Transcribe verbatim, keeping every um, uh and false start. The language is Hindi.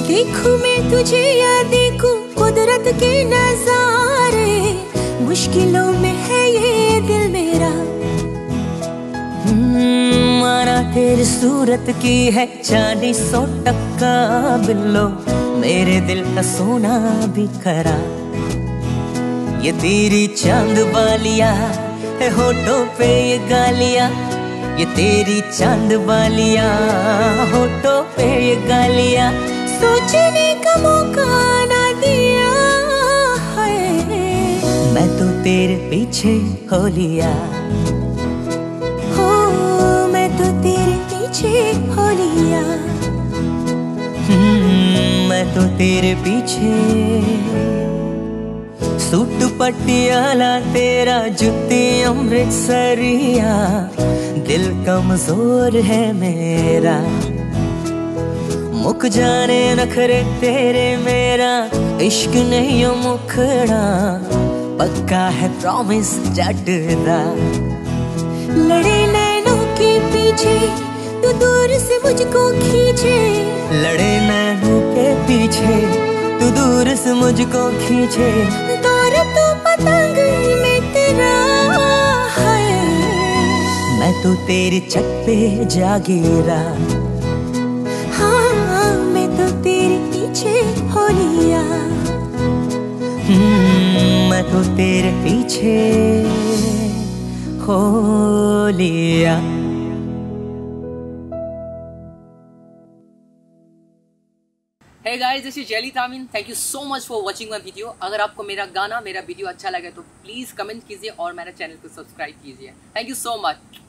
देखूं मैं तुझे या देखूं कुदरत के नजारे, मुश्किलों में है ये दिल मेरा। माना तेरी सूरत की है चांदी सौ टक्का बिल्लो, मेरे दिल का सोना भी खरा। ये तेरी चांद वालिया है होठों पे ये गालिया, ये तेरी चांद वालिया होठों पे ये गालिया। सोचने का मौका ना दिया है, मैं तो तेरे पीछे हो लिया। हो मैं तो तेरे पीछे हो लिया। मैं तो तेरे पीछे। सूट पटियाला तेरा जुत्ती अमृतसरिया, दिल कमजोर है मेरा। मुक जाने नखरे तेरे मेरा, इश्क नहीं हो मुखड़ा, पक्का है प्रॉमिस जटदा। लड़े नैनों के पीछे तू दूर से मुझको खींचे, लड़े नैनों के पीछे तू दूर से मुझको खींचे। दौर तो पतंग में तेरा है, मैं तो तेरी छत पे जा गिरा। हाँ मैं तो तेरे पीछे हो लिया। मैं तो तेरे पीछे हो लिया। Hey guys, this is Jelly Tamin. Thank you so much for watching my video. अगर आपको मेरा गाना मेरा वीडियो अच्छा लगे तो प्लीज़ कमेंट कीजिए और मेरे चैनल को सब्सक्राइब कीजिए। Thank you so much.